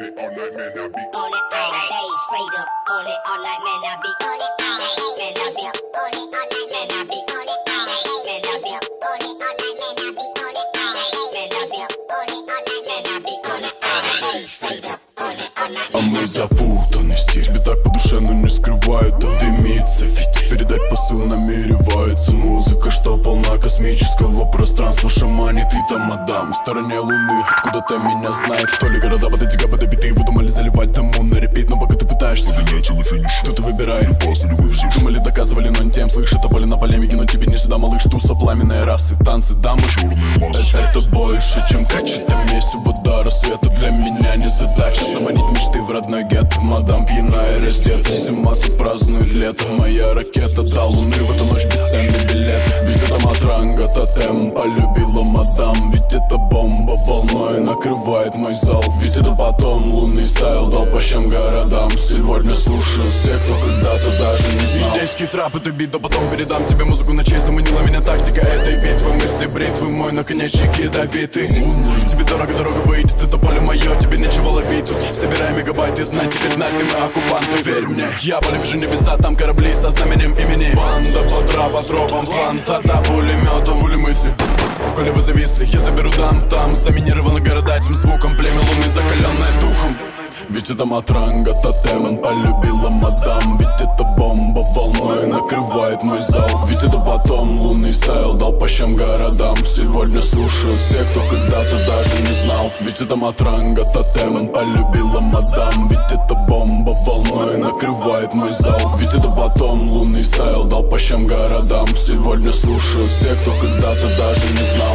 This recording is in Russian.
it all night, man, I be on it all day, straight up on it all night, man, I be on it all day, man, I be on it all night, man, I be on it all day, man, I be on it all night, man, I be on it all day, man, I be on it all night, man, I be on it all day, straight up on it all night. А мы запутаны здесь. Тебе так по душе, но не скрывают. Дымится фитиль, передать посыл намеревается. Музыка, что полна космического пространства, шаманит и там мадам в стороне луны. Откуда-то меня знает. То ли города под эти габы добитые выдумали заливать тому на репит. Но пока ты пытаешься, тут выбирай. Думали, доказывали, но не тем. Слышит тополи на полемике, но тебе не сюда, малыш. Туса, пламенные расы, танцы, дамы. Это больше, чем качать месиво до рассвета. Для меня не задача заманить мечты в родной гетто. Мадам пьяная, раздета. Зима тут празднует лето. Моя ракета до луны в эту ночь бесценный билет. Ведь это матранга, тотем. Полюбила мадам, ведь это бомба волной накрывает мой зал. Ведь это потом лунный стайл дал по щам городам. Сегодня слушаю всех, кто когда-то даже не знал. Идейский трап, это бит, да потом передам тебе музыку ночей. Заманила меня тактика этой битвы. Мысли бритвы, мой наконечник ядовитый. Тебе дорого, дорога выйдет, это поле мое. Тебе нечего ловить тут. Собирай мегабайты, знать теперь нахрен мы оккупанты. Верь мне, я полевжу небеса, там корабли со знаменем имени. Банда по тропам, плантата пулеметом. Пули мысли, коли вы зависли, я заберу дам там. Заминированы города этим звуком. Племя луны, закаленное духом. Ведь это матранга, тотем. Полюбила мадам, ведь это бомба волной накрывает мой зал. Ведь это потом лунный стайл дал по щам городам. Сегодня слушаю всех, кто когда-то даже не знал. Ведь это матранга, тотем. Полюбила мадам, ведь это бомба волной накрывает мой зал. Ведь это потом лунный стайл дал по щам городам. Сегодня слушаю всех, кто когда-то даже не знал.